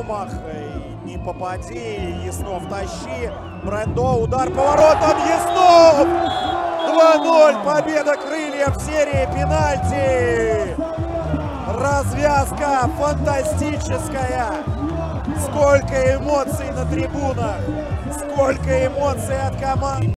промах. И не попади. Яснов тащи. Брендо. Удар поворотом. Яснов! 2-0. Победа крыльев в серии пенальти. Развязка фантастическая. Сколько эмоций на трибунах. Сколько эмоций от команд.